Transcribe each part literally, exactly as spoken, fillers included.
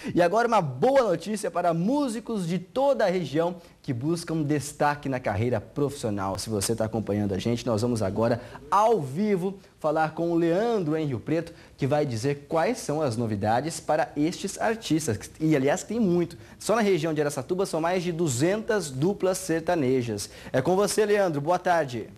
E agora uma boa notícia para músicos de toda a região que buscam destaque na carreira profissional. Se você está acompanhando a gente, nós vamos agora, ao vivo, falar com o Leandro em Rio Preto, que vai dizer quais são as novidades para estes artistas. E, aliás, tem muito. Só na região de Araçatuba são mais de duzentas duplas sertanejas. É com você, Leandro. Boa tarde.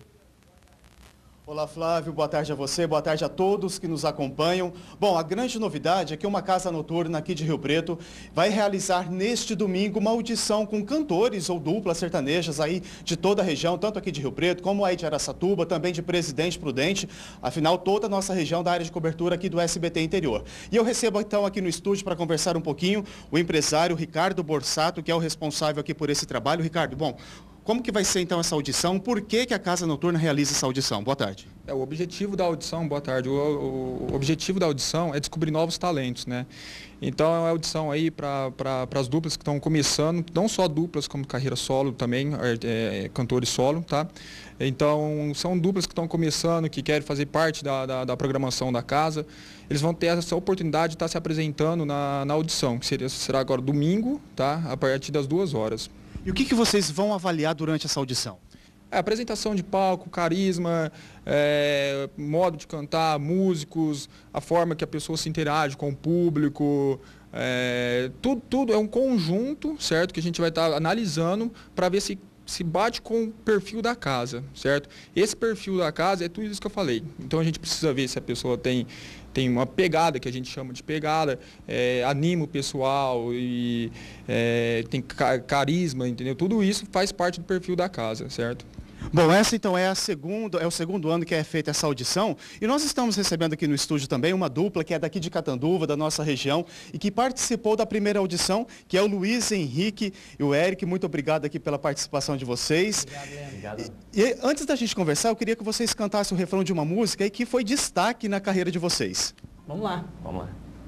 Olá, Flávio, boa tarde a você, boa tarde a todos que nos acompanham. Bom, a grande novidade é que uma casa noturna aqui de Rio Preto vai realizar neste domingo uma audição com cantores ou duplas sertanejas aí de toda a região, tanto aqui de Rio Preto como aí de Araçatuba, também de Presidente Prudente, afinal toda a nossa região da área de cobertura aqui do S B T Interior. E eu recebo então aqui no estúdio para conversar um pouquinho o empresário Ricardo Borsato, que é o responsável aqui por esse trabalho. Ricardo, bom, como que vai ser então essa audição? Por que que a Casa Noturna realiza essa audição? Boa tarde. É, o objetivo da audição, boa tarde, o, o, o objetivo da audição é descobrir novos talentos, né? Então é uma audição aí para pra, as duplas que estão começando, não só duplas como carreira solo também, é, é, cantores solo, tá? Então são duplas que estão começando, que querem fazer parte da, da, da programação da casa. Eles vão ter essa oportunidade de estar se apresentando na, na audição, que seria, será agora domingo, tá? A partir das duas horas. E o que que vocês vão avaliar durante essa audição? É, apresentação de palco, carisma, é, modo de cantar, músicos, a forma que a pessoa se interage com o público, é, tudo, tudo é um conjunto, certo? Que a gente vai estar analisando para ver se se bate com o perfil da casa, certo? Esse perfil da casa é tudo isso que eu falei. Então a gente precisa ver se a pessoa tem, tem uma pegada, que a gente chama de pegada, é, anima o pessoal e é, tem carisma, entendeu? Tudo isso faz parte do perfil da casa, certo? Bom, essa então é, a segunda, é o segundo ano que é feita essa audição e nós estamos recebendo aqui no estúdio também uma dupla que é daqui de Catanduva, da nossa região, e que participou da primeira audição, que é o Luiz Henrique e o Eric. Muito obrigado aqui pela participação de vocês. Obrigado. E, e antes da gente conversar, eu queria que vocês cantassem o refrão de uma música aí que foi destaque na carreira de vocês. Vamos lá. Vamos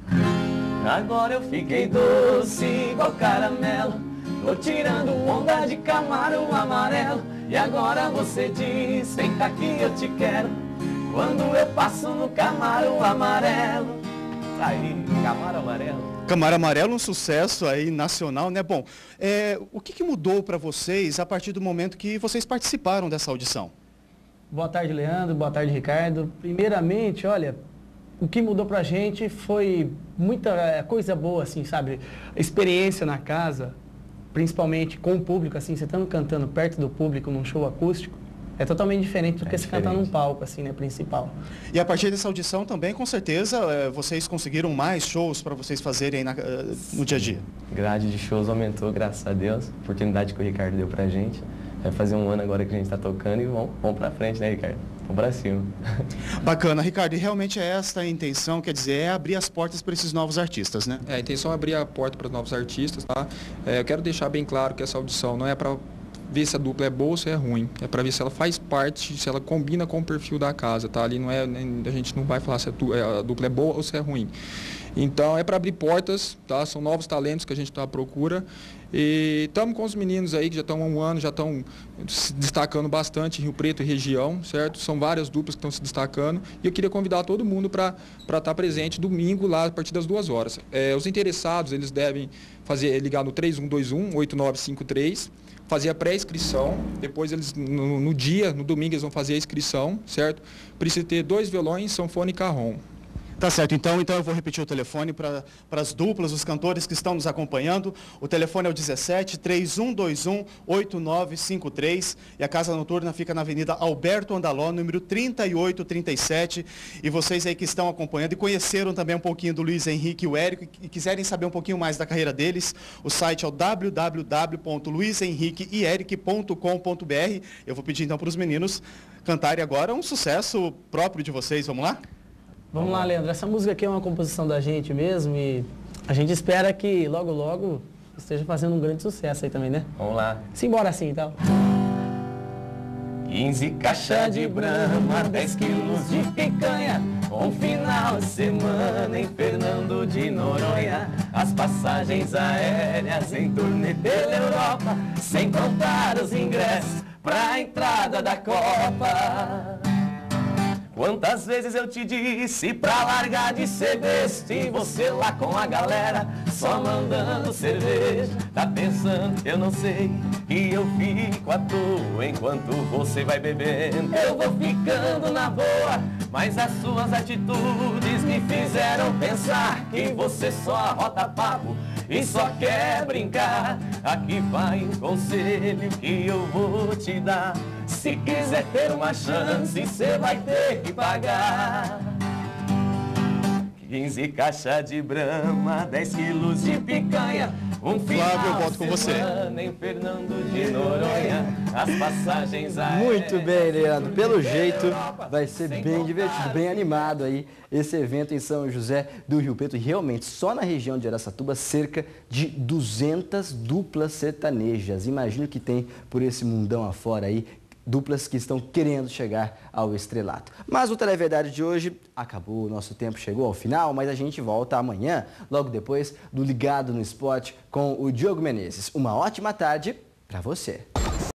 lá. Agora eu fiquei doce igual caramelo, tô tirando onda de camarão amarelo. E agora você diz, vem cá que eu te quero, quando eu passo no camarão amarelo. Aí, camarão amarelo. Camarão Amarelo, um sucesso aí nacional, né? Bom, é, o que que mudou para vocês a partir do momento que vocês participaram dessa audição? Boa tarde, Leandro. Boa tarde, Ricardo. Primeiramente, olha, o que mudou pra gente foi muita coisa boa, assim, sabe? Experiência na casa, principalmente com o público, assim, você estando cantando perto do público num show acústico, é totalmente diferente do que é você cantar num palco, assim, né, principal. E a partir dessa audição também, com certeza, vocês conseguiram mais shows para vocês fazerem aí na, no dia a dia? Grade de shows aumentou, graças a Deus, oportunidade que o Ricardo deu pra gente. Vai fazer um ano agora que a gente está tocando e vamos, vamos pra frente, né, Ricardo? Vamos pra cima. Bacana, Ricardo, e realmente é esta a intenção, quer dizer, é abrir as portas para esses novos artistas, né? É, a intenção é abrir a porta para os novos artistas, tá? É, eu quero deixar bem claro que essa audição não é para ver se a dupla é boa ou se é ruim, é para ver se ela faz parte, se ela combina com o perfil da casa, tá? Ali não é, a gente não vai falar se a dupla é boa ou se é ruim. Então é para abrir portas, tá? São novos talentos que a gente está à procura. E estamos com os meninos aí que já estão há um ano, já estão se destacando bastante em Rio Preto e região, certo? São várias duplas que estão se destacando. E eu queria convidar todo mundo para estar presente domingo lá a partir das duas horas. É, os interessados, eles devem fazer, ligar no três um dois um, oito nove cinco três, fazer a pré-inscrição, depois eles, no, no dia, no domingo, eles vão fazer a inscrição, certo? Precisa ter dois violões, sanfone e carrom. Tá certo, então, então eu vou repetir o telefone para as duplas, os cantores que estão nos acompanhando. O telefone é o dezessete, três um dois um, oito nove cinco três e a Casa Noturna fica na Avenida Alberto Andaló, número trinta e oito trinta e sete. E vocês aí que estão acompanhando e conheceram também um pouquinho do Luiz Henrique e o Érico e quiserem saber um pouquinho mais da carreira deles, o site é o w w w ponto luiz henrique e eric ponto com ponto b r. Eu vou pedir então para os meninos cantarem agora um sucesso próprio de vocês, vamos lá? Vamos lá, Leandro. Essa música aqui é uma composição da gente mesmo e a gente espera que logo, logo esteja fazendo um grande sucesso aí também, né? Vamos lá. Simbora assim, então. quinze caixas de Brahma, dez quilos de picanha, um final de semana em Fernando de Noronha, as passagens aéreas em turnê pela Europa, sem contar os ingressos pra entrada da Copa. Quantas vezes eu te disse pra largar de ser besta e você lá com a galera só mandando cerveja. Tá pensando, eu não sei, que eu fico à toa enquanto você vai bebendo. Eu vou ficando na boa, mas as suas atitudes me fizeram pensar que você só arrota papo e só quer brincar. Aqui vai um conselho que eu vou te dar: se quiser ter uma chance, você vai ter que pagar. quinze caixas de Brahma, dez quilos de picanha, um Flávio, eu volto com você. em Fernando de Noronha, as passagens aéreas. Muito bem, Leandro. Pelo jeito, vai ser bem divertido, bem animado aí esse evento em São José do Rio Preto. E realmente, só na região de Araçatuba, cerca de duzentas duplas sertanejas. Imagina o que tem por esse mundão afora aí, duplas que estão querendo chegar ao estrelato. Mas o Televerdade de hoje acabou, o nosso tempo chegou ao final, mas a gente volta amanhã, logo depois do Ligado no Esporte com o Diogo Menezes. Uma ótima tarde para você.